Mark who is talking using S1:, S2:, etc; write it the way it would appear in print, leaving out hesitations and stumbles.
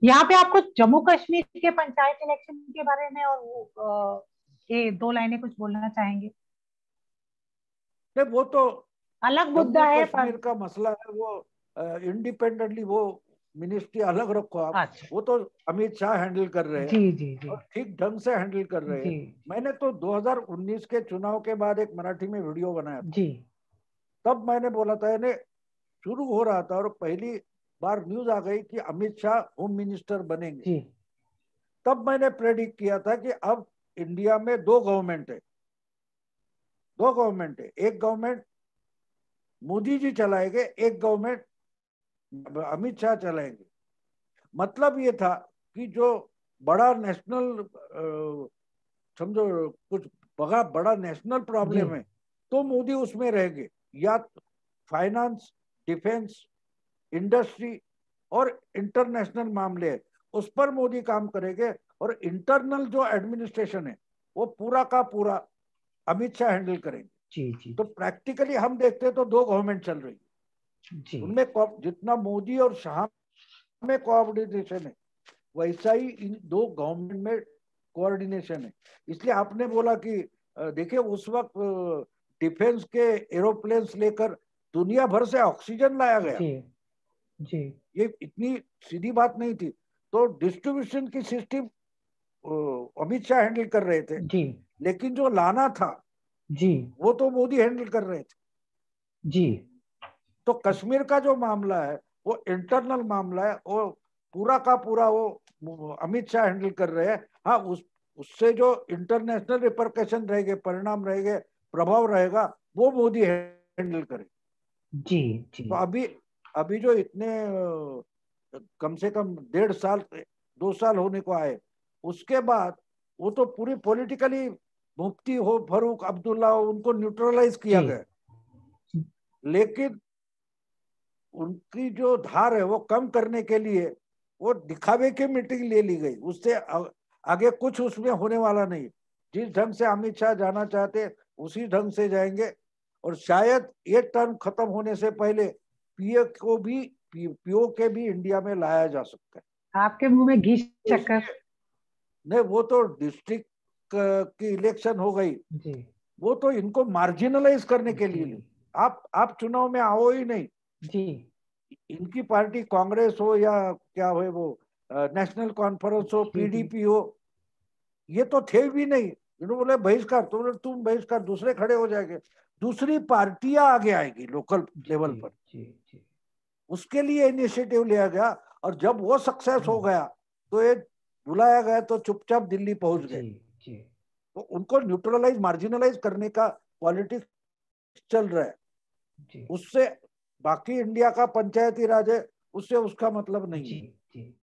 S1: यहाँ पे आपको जम्मू कश्मीर के पंचायत इलेक्शन के बारे में और ये दो लाइनें कुछ बोलना चाहेंगे?
S2: नहीं, वो तो
S1: अलग मुद्दा
S2: जम्मू
S1: है पर।
S2: कश्मीर का मसला है, वो इंडिपेंडेंटली वो मिनिस्ट्री अलग रखो आप।
S1: अच्छा।
S2: वो तो अमित शाह हैंडल कर रहे हैं
S1: जी जी जी।
S2: और ठीक ढंग से हैंडल कर रहे
S1: जी
S2: हैं। मैंने तो 2019 के चुनाव के बाद एक मराठी में वीडियो बनाया था।
S1: जी
S2: तब मैंने बोला था, यानी शुरू हो रहा था और पहली बार न्यूज आ गई कि अमित शाह होम मिनिस्टर बनेंगे।
S1: जी
S2: तब मैंने प्रेडिक्ट किया था कि अब इंडिया में दो गवर्नमेंट है, दो गवर्नमेंट है। एक गवर्नमेंट मोदी जी चलाएंगे, एक गवर्नमेंट अमित शाह चलाएंगे। मतलब ये था कि जो बड़ा नेशनल, समझो, कुछ बड़ा बड़ा नेशनल
S1: जी
S2: प्रॉब्लम है तो मोदी उसमें रहेंगे। या फाइनेंस, डिफेंस, इंडस्ट्री और इंटरनेशनल मामले है, उस पर मोदी काम करेंगे। और इंटरनल जो एडमिनिस्ट्रेशन है वो पूरा का पूरा अमित शाह हैंडल करेंगे।
S1: जी जी
S2: तो प्रैक्टिकली हम देखते हैं तो दो गवर्नमेंट चल रही है।
S1: जी
S2: उनमें जितना मोदी और शाह में कोऑर्डिनेशन है, वैसा ही इन दो गवर्नमेंट में कोऑर्डिनेशन है। इसलिए आपने बोला कि देखिए उस वक्त डिफेंस के एरोप्लेन्स लेकर दुनिया भर से ऑक्सीजन लाया गया।
S1: जी जी
S2: ये इतनी सीधी बात नहीं थी। तो डिस्ट्रीब्यूशन की सिस्टम अमित शाह हैंडल कर रहे थे,
S1: जी
S2: लेकिन जो लाना था
S1: जी
S2: वो तो मोदी हैंडल कर रहे थे।
S1: जी
S2: तो कश्मीर का जो मामला है वो इंटरनल मामला है, वो पूरा का पूरा वो अमित शाह हैंडल कर रहे हैं। हाँ, उससे जो इंटरनेशनल रिपरकशन रहेंगे, परिणाम रहेंगे, प्रभाव रहेगा, वो मोदी हैंडल करे।
S1: जी जी
S2: तो अभी अभी जो इतने कम से कम 1.5 साल, 2 साल होने को आए, उसके बाद वो तो पूरी पॉलिटिकली मुफ्ती हो, फारूक अब्दुल्ला हो, उनको न्यूट्रलाइज किया
S1: जी
S2: गया। लेकिन उनकी जो धार है वो कम करने के लिए वो दिखावे की मीटिंग ले ली गई। उससे आगे कुछ उसमें होने वाला नहीं। जिस ढंग से अमित शाह जाना चाहते उसी ढंग से जाएंगे। और शायद ये टर्म खत्म होने से पहले पीओ के भी इंडिया में लाया जा सकता है।
S1: आपके मुंह में घी
S2: तो
S1: शक्कर।
S2: इसलिए नहीं, वो तो डिस्ट्रिक्ट की इलेक्शन हो गई,
S1: जी
S2: वो तो इनको मार्जिनलाइज करने के
S1: जी
S2: लिए। आप चुनाव में आओ ही नहीं।
S1: जी
S2: इनकी पार्टी कांग्रेस हो या क्या हो, वो नेशनल कॉन्फ्रेंस हो,
S1: जी जी
S2: पीडीपी हो, ये तो थे भी नहीं। इन्होंने बोले बहिष्कार, तो बोले तुम बहिष्कार, दूसरे खड़े हो जाएंगे, दूसरी पार्टियां आगे आएगी लोकल
S1: जी
S2: लेवल
S1: जी
S2: पर।
S1: जी जी
S2: उसके लिए इनिशिएटिव लिया गया। और जब वो सक्सेस हो
S1: हम्म,
S2: गया तो ये बुलाया गया तो चुपचाप दिल्ली पहुंच
S1: जी
S2: गए।
S1: जी
S2: तो उनको न्यूट्रलाइज, मार्जिनलाइज करने का पॉलिटिक्स चल रहा है।
S1: जी
S2: उससे बाकी इंडिया का पंचायती राज है, उससे उसका मतलब नहीं
S1: जी
S2: है।
S1: जी